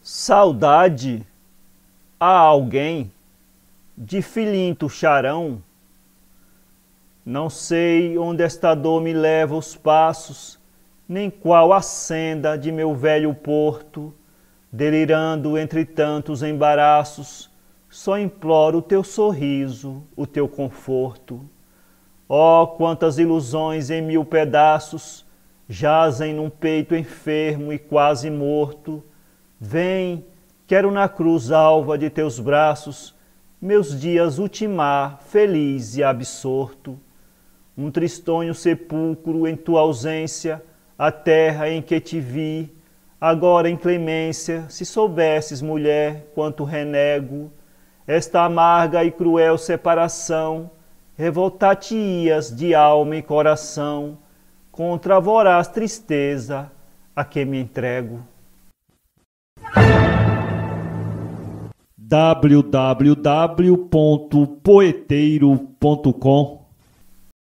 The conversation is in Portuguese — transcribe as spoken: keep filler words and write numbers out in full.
Saudade a alguém de filinto charão. Não sei onde esta dor me leva os passos, nem qual a senda de meu velho porto. Delirando entre tantos embaraços, só imploro o teu sorriso, o teu conforto. Oh, quantas ilusões em mil pedaços jazem num peito enfermo e quase morto. Vem, quero na cruz alva de teus braços meus dias ultimar, feliz e absorto. Um tristonho sepulcro em tua ausência, a terra em que te vi, agora em clemência, se soubesses, mulher, quanto renego esta amarga e cruel separação, revoltar-te-ias de alma e coração contra a voraz tristeza a que me entrego. w w w ponto poeteiro ponto com